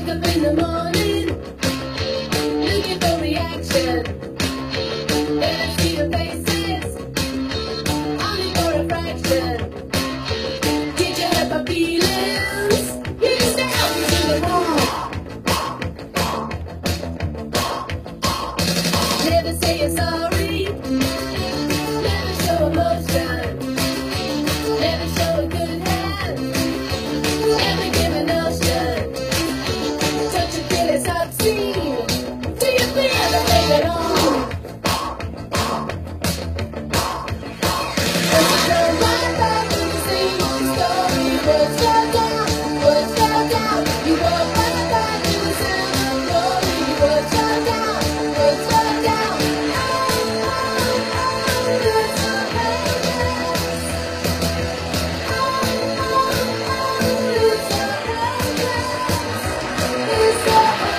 Wake up in the morning, looking for reaction. Then I see your faces, only for a fraction. Did you hurt my feelings? You used to help me to the moon. Never say you're sorry, never show emotion, never show a good hand, never give a notion. Don't you feel it's obscene? Do you feel the thing at all? Does it turn right back to the same old story? Words fell down, words fell down. You walk right back to the sound of glory. Words fell down, words fell down. It's so helpless. It's so helpless. It's so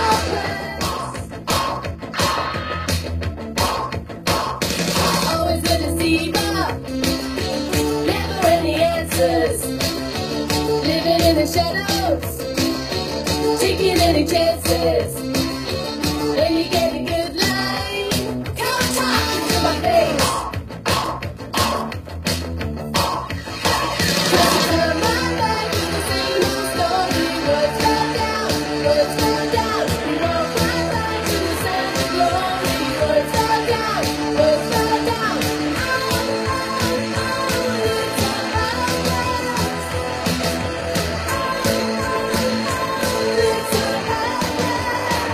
helpless. Always a deceiver, never any answers. Living in the shadows, taking any chances. When you get a good line, come talking to my face. Cause you turn right back to the same old story. Words fell down, words fell down. You walk right back to the sound of glory. Words fell down, words fell down. It's so helpless.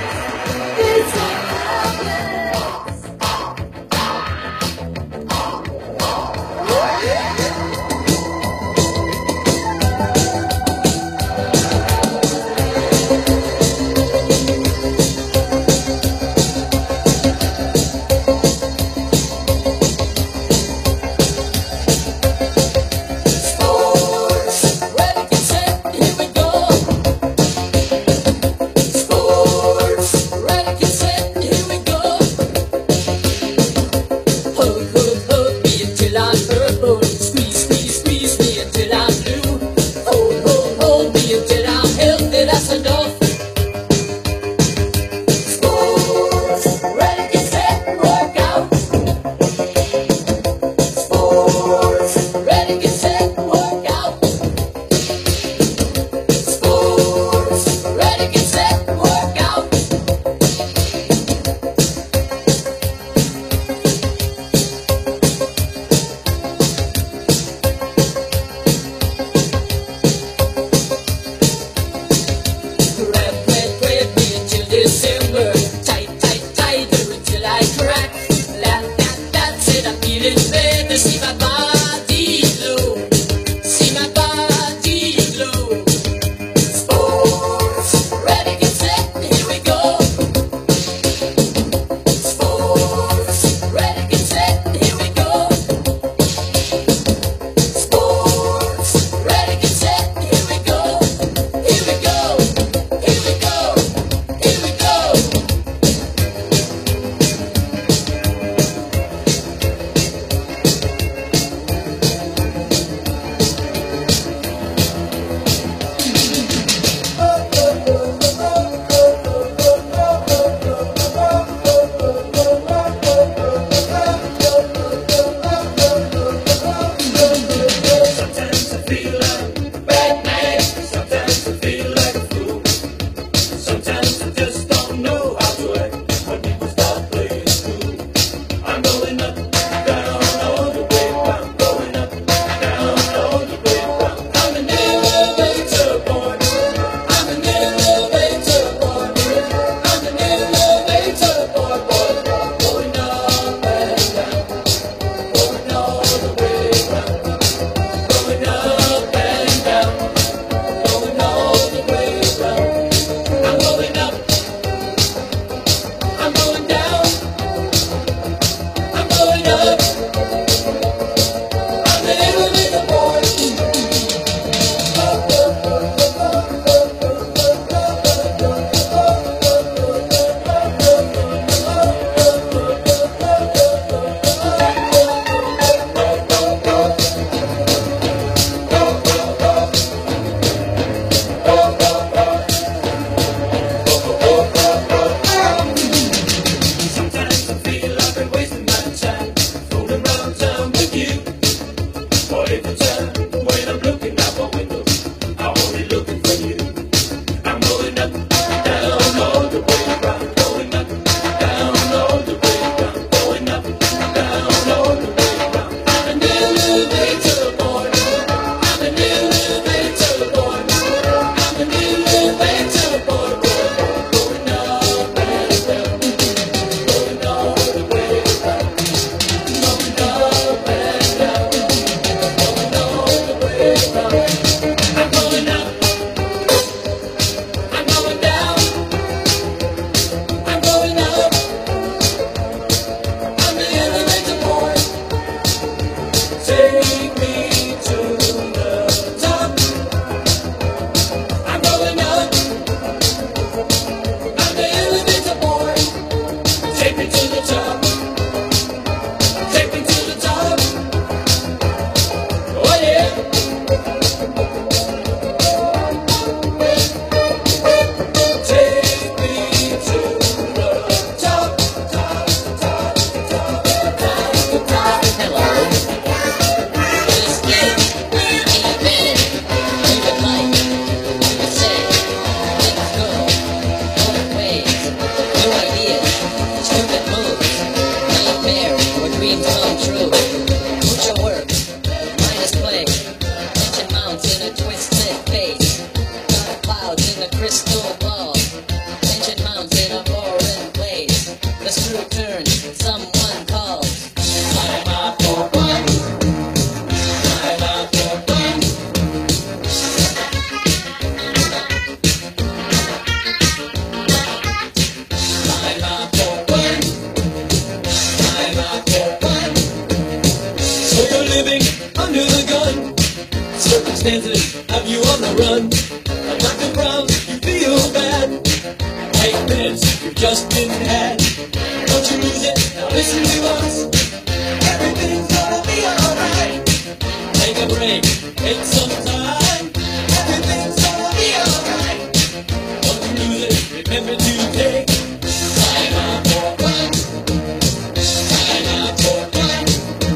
circumstances have you on the run. Not the problem, you feel bad. Take this, you've just been had. Don't you lose it, now listen to us. Everything's gonna be alright. Take a break, take some time. Everything's gonna be alright. Don't you lose it, remember to take time out for fun. Time out for fun.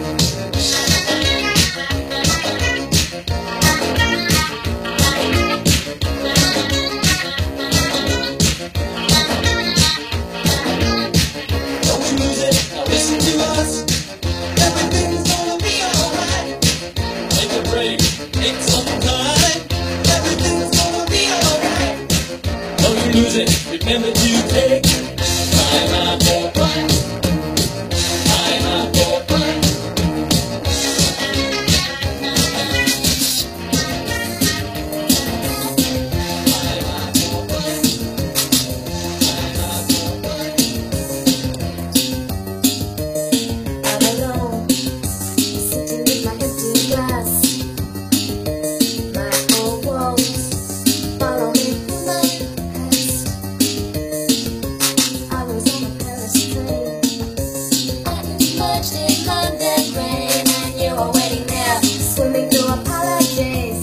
Don't you lose it, now listen to us. Everything's gonna be alright. Take a break, take some time. Everything's gonna be alright. Don't you lose it, remember to take time out for fun. Time out for fun. Time out for fun. Time out for fun. I'm alone, sitting with my empty glass. My old walls follow me through my past. I was on a Paris train. I emerged in London rain, and you were waiting there, swimming through apologies.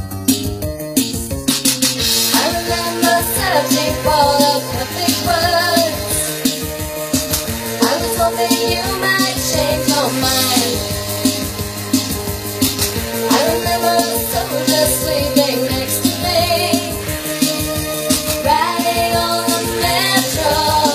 I remember searching for the perfect words. I was hoping you might change your mind. I remember the soldier sleeping next to me, riding on the metro.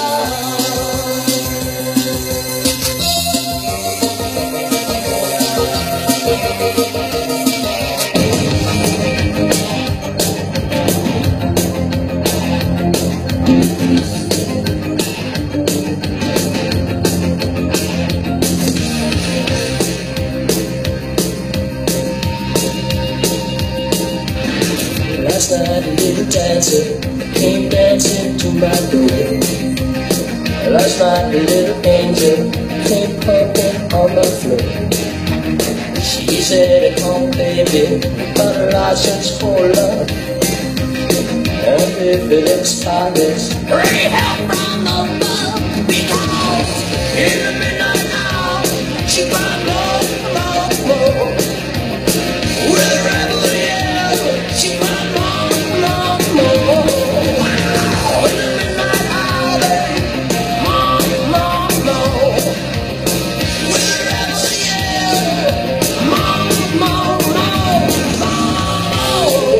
Last night a little dancer came dancing to my door. Last night a little angel came pumping on the floor. She said, come baby, got a license for love. And if it looks timeless, hurry help from above. Because in the midnight hour, she cried more, more, more. With a rebel yell, she cried more, more, more. Wow, in the midnight hour, more, more, more. With a rebel yell, more, more, more, more.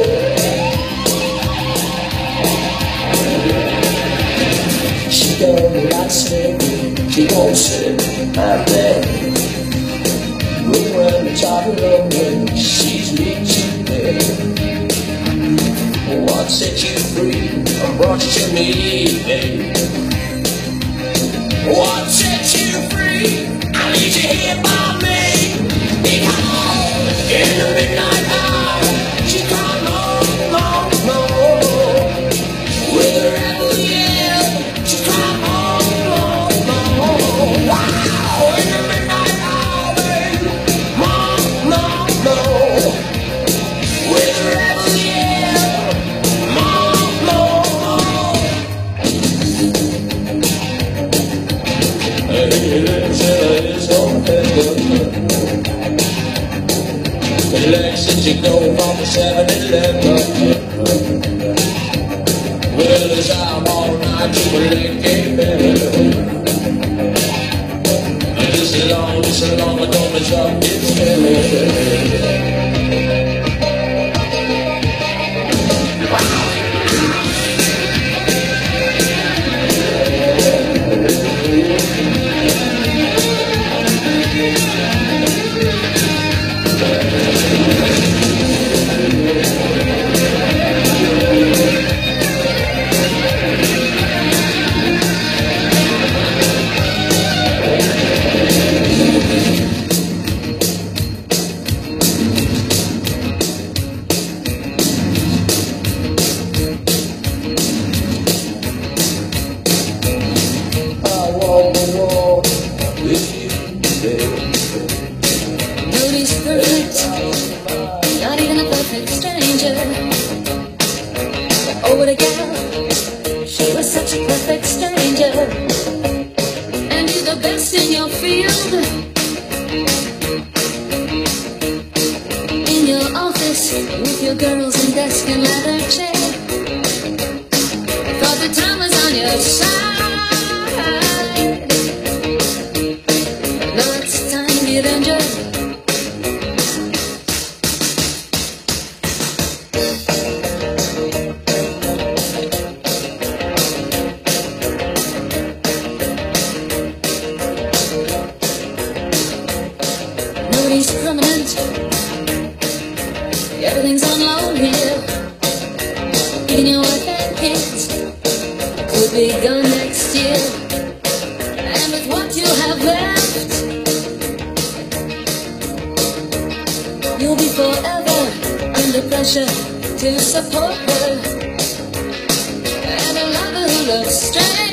She don't like sleeping, she won't sit at bed. But when the child lonely, she's reaching there. What set you free and brought you to me, babe? What set you free? I need you here by me. Because in the midnight hour, she cried more, more, more. With her rebel yell, she cried more, more, more. Wow, in the midnight hour, babe, more, more, more. With her rebel yell, more, more, more. Hey, it's on heaven. The legs that you go from the 7-Eleven. Well, as I'm all night to a late game bell. Just so long ago, the job gets Nobody's perfect, not even a perfect Oh, what a gal, she was such a perfect stranger, and you're the best in your field. In your office, with your girls and desk and leather chair, thought the time was on your side. Now it's time to get injured. Nobody's permanent, everything's on loan here. Even your wife and kids could be gone next year. And with what you have left, you'll be forever under pressure to support her, and a lover who looks strange.